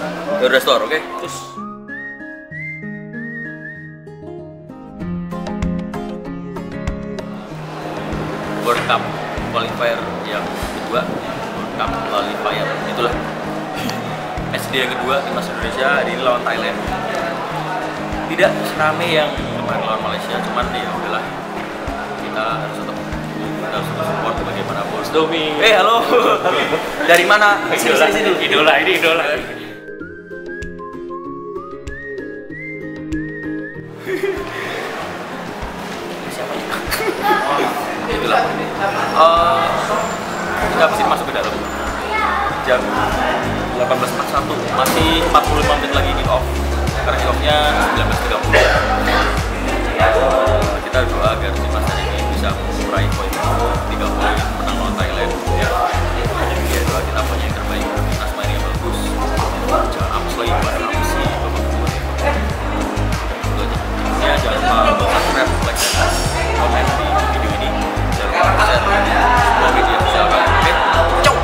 Garuda Store, oke? Terus World Cup qualifier yang kedua, World Cup qualifier itulah SD yang kedua timnas Indonesia hari ini lawan Thailand. Tidak serame yang kemarin lawan Malaysia, cuman ya udahlah, kita harus tetap support bagaimanapun. Domi. Halo. Dari mana? Idola, idola, ini idola. Siapa ya? Itulah. Kita habis ini masuk ke dalam. Jam 18.41, masih 45 menit lagi kick off. Karena kick off-nya 19.30. Kita doa agar timnas hari ini bisa meraih poin 3 poin, menang lawan Thailand. Ya, doa kita punya yang terbaik. Timnas main yang bagus. Jangan hapus lagi buat Ramsi, babak kedua. Itu aja. Ya, jangan lupa subscribe, like, dan komen di video ini. Jangan lupa share semua media sosial kalian. Oke, ciao.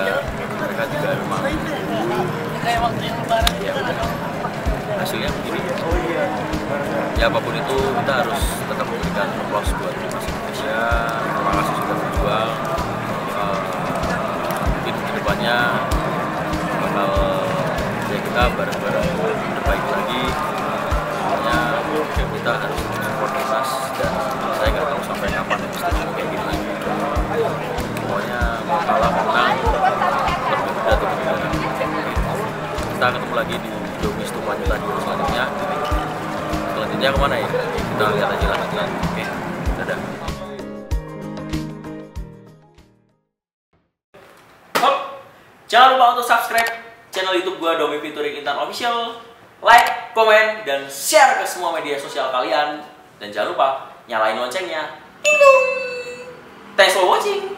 mereka juga memang ya udah hasilnya begini ya apapun itu kita harus tetap memberikan applause buat timnas Indonesia. Terima kasih sudah berjuang. Mungkin kedepannya bakal ya kita bareng-bareng terbaik lagi. Makanya kita harus support timnas dan saya nggak tahu sampai kapan mesti kayak gini lagi. Pokoknya mau kalah menang berbeda atau berbeda. Kita ketemu lagi di Domis Tumpah Stadion selanjutnya. Selanjutnya kemana ya? Kita lihat aja lah. Oke, dadah. Hop, jangan lupa untuk subscribe channel YouTube gua Domi featuring Intan Official, like, komen, dan share ke semua media sosial kalian. Dan jangan lupa nyalain loncengnya. Thanks for watching.